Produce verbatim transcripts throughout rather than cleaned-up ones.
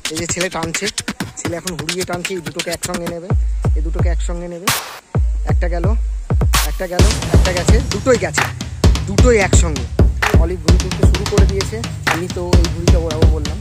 এই যে ছেলে টানছে, ছেলে এখন ঘুরিয়ে টানছে, এই দুটোকে একসঙ্গে নেবে, এই দুটোকে একসঙ্গে নেবে। একটা গেল, একটা গেল, একটা গেছে, দুটোই গেছে, দুটোই একসঙ্গে। অলিভ ঘুড়ি তুলতে শুরু করে দিয়েছে, আমি তো এই ঘুড়িটা ওড়াবো বললাম।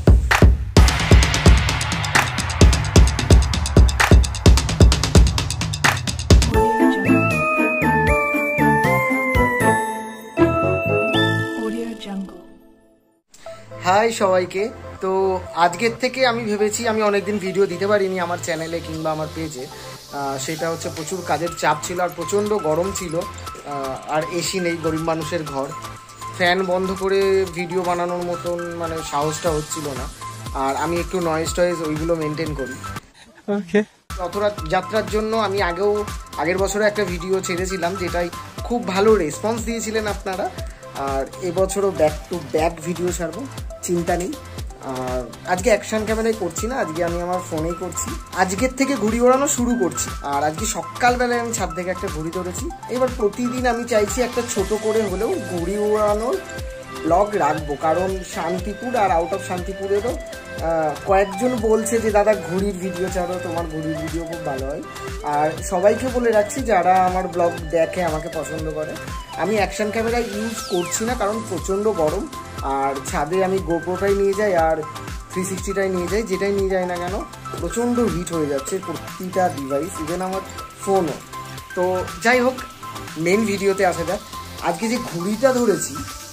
হাই সবাইকে। তো আজকের থেকে আমি ভেবেছি, আমি অনেকদিন ভিডিও দিতে পারিনি আমার চ্যানেলে কিংবা আমার পেজে, সেটা হচ্ছে প্রচুর কাজের চাপ ছিল আর প্রচণ্ড গরম ছিল, আর এসি নেই, গরিব মানুষের ঘর, ফ্যান বন্ধ করে ভিডিও বানানোর মতন মানে সাহসটা হচ্ছিল না। আর আমি একটু নয়েজ টয়েজ ওইগুলো মেনটেন করি। ওকে, রথরা যাত্রার জন্য আমি আগেও আগের বছরে একটা ভিডিও ছেড়েছিলাম, যেটাই খুব ভালো রেসপন্স দিয়েছিলেন আপনারা। আর এবছরও ব্যাক টু ব্যাক ভিডিও ছাড়বো, চিন্তা নেই। আর আজকে অ্যাকশন ক্যামেরায় করছি না, আজকে আমি আমার ফোনেই করছি। আজকের থেকে ঘুড়ি ওড়ানো শুরু করছি। আর আজকে সকালবেলায় আমি ছাদ থেকে একটা ঘুড়ি ধরেছি। এবার প্রতিদিন আমি চাইছি একটা ছোট করে হলেও ঘুড়ি ওড়ানোর ব্লগ রাখবো, কারণ শান্তিপুর আর আউট অফ শান্তিপুরেরও কয়েকজন বলছে যে দাদা ঘুড়ির ভিডিও ছাড়ো, তোমার ঘুড়ির ভিডিও খুব ভালো হয়। আর সবাইকে বলে রাখছি যারা আমার ব্লগ দেখে, আমাকে পছন্দ করে, আমি অ্যাকশন ক্যামেরা ইউজ করছি না, কারণ প্রচণ্ড গরম। আর ছাদে আমি গোপ্রোটাই নিয়ে যাই আর থ্রি সিক্সটিটাই নিয়ে যাই, যেটাই নিয়ে যাই না কেন প্রচণ্ড হিট হয়ে যাচ্ছে প্রতিটা ডিভাইস, ইভেন আমার ফোনও। তো যাই হোক, মেন ভিডিওতে আসা যাক। আজকে যে ঘুড়িটা ধরেছি,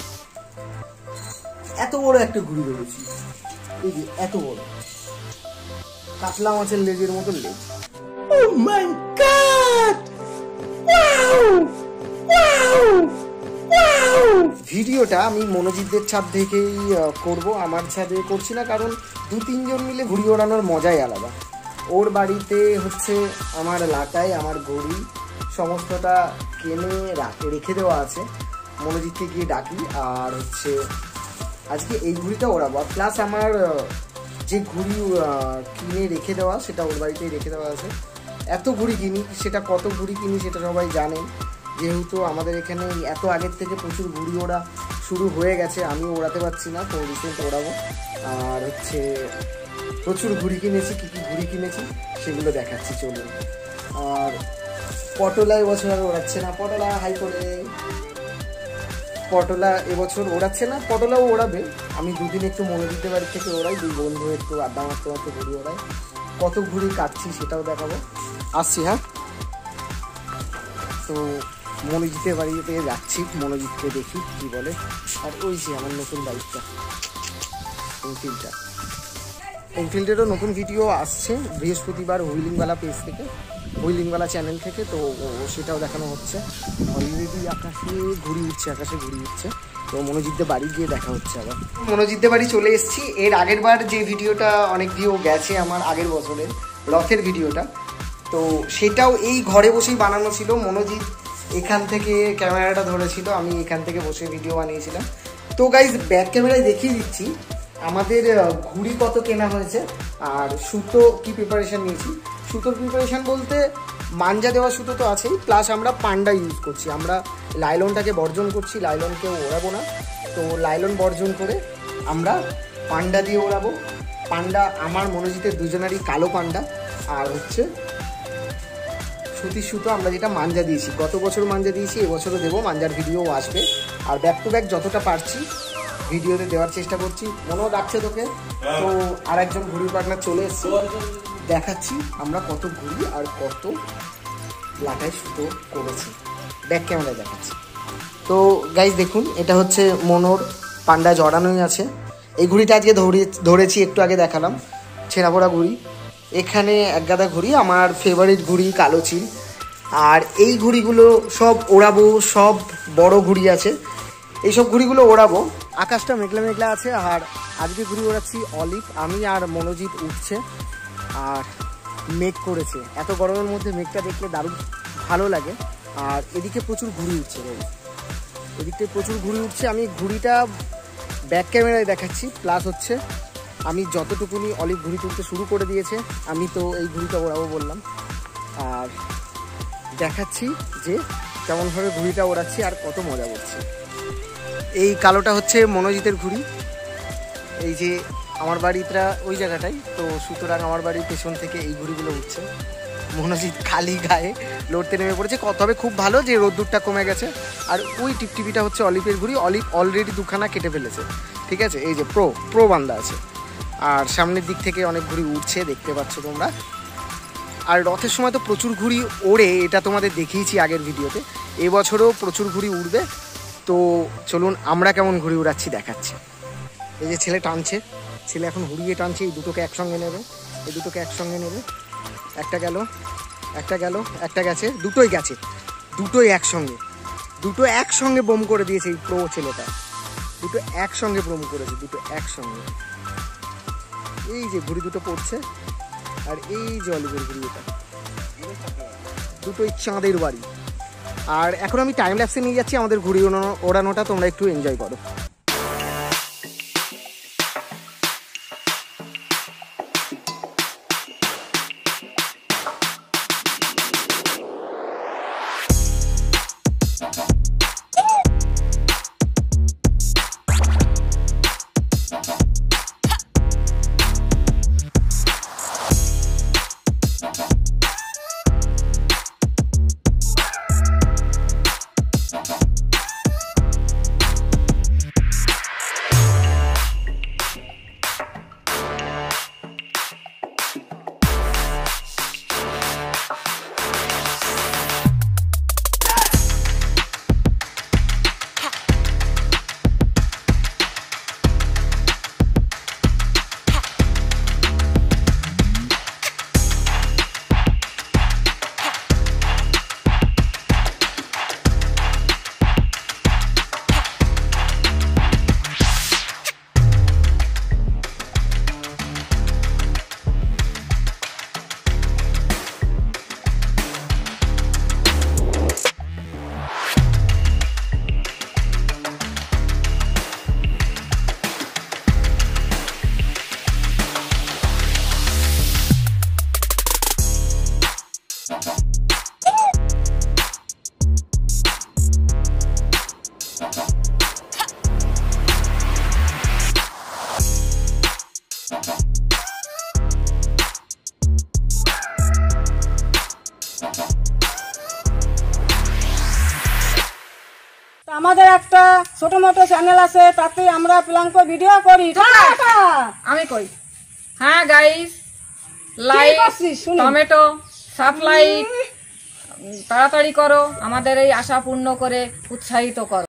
এত বড় একটা ঘুড়ি ধরেছি, এই যে এত বড়, কাতলা মাছের লেজের মতো লেজ। Oh my God! Wow! Wow! Wow! ভিডিওটা আমি মনোজিৎদের ছাদ থেকেই করব, আমার ছাদে করছি না, কারণ দু তিনজন মিলে ঘুড়ি ওড়ানোর মজাই আলাদা। ওর বাড়িতে হচ্ছে আমার লাটাই, আমার ঘড়ি সমস্তটা কিনে রেখে দেওয়া আছে, মনোজিৎকে গিয়ে ডাকি। আর হচ্ছে আজকে এই ঘুড়িটা ওড়াবো, প্লাস আমার যে ঘুড়ি কিনে রেখে দেওয়া সেটা ওর বাড়িতেই রেখে দেওয়া আছে। এত ঘুড়ি কিনি, সেটা কত ঘুড়ি কিনি সেটা সবাই জানেন, যেহেতু আমাদের এখানে এত আগের থেকে প্রচুর ঘুড়ি ওড়া শুরু হয়ে গেছে, আমি ওড়াতে পারছি না, তো রিসেন্ট ওড়াবো। আর হচ্ছে প্রচুর ঘুড়ি কিনেছি, কী কী ঘুড়ি কিনেছি সেগুলো দেখাচ্ছি, চলুন। আর পটলা এবছর আর ওড়াচ্ছে না, পটলা হাই করে, পটলা এবছর ওড়াচ্ছে না, পটলাও ওড়াবে। আমি দুদিন একটু মনোজিতের বাড়ি থেকে ওড়াই, দুই বন্ধু একটু আড্ডা মারতে মারতে ঘুড়ি ওড়াই। কত ঘুড়ি কাটছি সেটাও দেখাবো, আসছি। হ্যাঁ, তো মনোজিতের বাড়িতে যাচ্ছি, মনোজিৎকে দেখি কি বলে। আর ওই যে আমার নতুন বাইকটা, এনফিল্ডটা, এনফিল্ডেরও নতুন ভিডিও আসছে বৃহস্পতিবার হুইলিংওয়ালা পেজ থেকে, হুইলিংওয়ালা চ্যানেল থেকে, তো সেটাও দেখানো হচ্ছে। অলরেডি আকাশে ঘুড়ি উঠছে, আকাশে ঘুড়ি উঠছে। তো মনোজিৎদের বাড়ি গিয়ে দেখা হচ্ছে আবার। মনোজিৎদের বাড়ি চলে এসেছি। এর আগের বার যে ভিডিওটা অনেক ভিউ গেছে আমার, আগের বছরের রথের ভিডিওটা, তো সেটাও এই ঘরে বসেই বানানো ছিল। মনোজিৎ এখান থেকে ক্যামেরাটা ধরেছিল, আমি এখান থেকে বসে ভিডিও বানিয়েছিলাম। তো গাইজ ব্যাক ক্যামেরায় দেখিয়ে দিচ্ছি আমাদের ঘুড়ি কত কেনা হয়েছে আর সুতো কি প্রিপারেশান নিয়েছি। সুতোর প্রিপারেশান বলতে মাঞ্জা দেওয়া সুতো তো আছেই, প্লাস আমরা পান্ডা ইউজ করছি। আমরা লাইলনটাকে বর্জন করছি, লাইলনকে ওড়াবো না, তো লাইলন বর্জন করে আমরা পান্ডা দিয়ে ওড়াবো। পান্ডা আমার মনোজিতের দুজনারই কালো পান্ডা, আর হচ্ছে সুতির সুতো আমরা যেটা মাঞ্জা দিয়েছি, গত বছর মাঞ্জা দিয়েছি, এবছরও দেবো, মাঞ্জার ভিডিও আসবে। আর ব্যাক টু ব্যাক যতটা পারছি ভিডিওতে দেওয়ার চেষ্টা করছি। মনেও রাখছে তোকে। তো আর একজন ঘুড়ি পার্টনার চলে এসছে, দেখাচ্ছি আমরা কত ঘুড়ি আর কত লাটায় সুতো করেছি, ব্যাক ক্যামেরায় দেখাচ্ছি। তো গাইজ দেখুন, এটা হচ্ছে মনোর পান্ডা জড়ানোই আছে। এই ঘুড়িটা আজকে ধরে ধরেছি একটু আগে দেখালাম, ছেঁড়া পড়া ঘুড়ি। এখানে এক গাদা ঘুড়ি, আমার ফেভারিট ঘুড়ি কালো চিল। আর এই ঘুড়িগুলো সব ওড়াবো, সব বড় ঘুড়ি আছে, এইসব ঘুড়িগুলো ওড়াবো। আকাশটা মেঘলা মেঘলা আছে, আর আজকে ঘুড়ি ওড়াচ্ছি অলিভ, আমি আর মনোজিৎ উঠছে। আর মেঘ করেছে, এত গরমের মধ্যে মেঘটা দেখলে দারুণ ভালো লাগে। আর এদিকে প্রচুর ঘুড়ি উঠছে, এদিকটায় প্রচুর ঘুড়ি উঠছে। আমি ঘুড়িটা ব্যাক ক্যামেরায় দেখাচ্ছি, প্লাস হচ্ছে আমি যতটুকুনি অলিভ ঘুড়ি তুলতে শুরু করে দিয়েছে, আমি তো এই ঘুড়িটা ওড়াবো বললাম। আর দেখাচ্ছি যে কেমনভাবে ঘুড়িটা ওড়াচ্ছি আর কত মজা করছি। এই কালোটা হচ্ছে মনোজিতের ঘুড়ি, এই যে আমার বাড়িটা ওই জায়গাটাই, তো সুতরাং আমার বাড়ির পেছন থেকে এই ঘুড়িগুলো উঠছে। মনোজিৎ খালি গায়ে লড়তে নেমে পড়েছে। তবে খুব ভালো যে রোদ্দুরটা কমে গেছে। আর ওই টিপটিপিটা হচ্ছে অলিভের ঘুড়ি, অলিভ অলরেডি দুখানা কেটে ফেলেছে, ঠিক আছে। এই যে প্রো প্রো বান্দা আছে। আর সামনের দিক থেকে অনেক ঘুড়ি উঠছে, দেখতে পাচ্ছ তোমরা। আর রথের সময় তো প্রচুর ঘুড়ি ওড়ে, এটা তোমাদের দেখিয়েছি আগের ভিডিওতে। এবছরও প্রচুর ঘুড়ি উড়বে। তো চলুন আমরা কেমন ঘুড়ি উড়াচ্ছি দেখাচ্ছি। এই যে ছেলে টানছে, ছেলে এখন হুড়িয়ে টানছে। এই দুটোকে একসঙ্গে নেবে, এই দুটোকে একসঙ্গে নেবে। একটা গেল, একটা গেল, একটা গেছে, দুটোই গেছে, দুটোই একসঙ্গে, দুটো একসঙ্গে বোম করে দিয়েছে এই প্রো ছেলেটা। দুটো একসঙ্গে বোম করেছে, দুটো একসঙ্গে। এই যে ঘুড়ি দুটো পড়ছে, আর এই যে অলিভের ঘুড়ি, এটা দুটোই চাঁদের বাড়ি। আর এখন আমি টাইম ল্যাপসে নিয়ে যাচ্ছি আমাদের ঘুড়ি ওড়ানোটা, তোমরা একটু এনজয় করো। আমাদের একটা ছোট মোটো চ্যানেল আছে, তাতে আমরা প্লাঙ্ক ভিডিও করি। আমি কই হ্যাঁ গাইস, লাইক টমেটো সাবস্ক্রাইব তাড়াতাড়ি করো, আমাদের এই আশা পূর্ণ করে উৎসাহিত করো।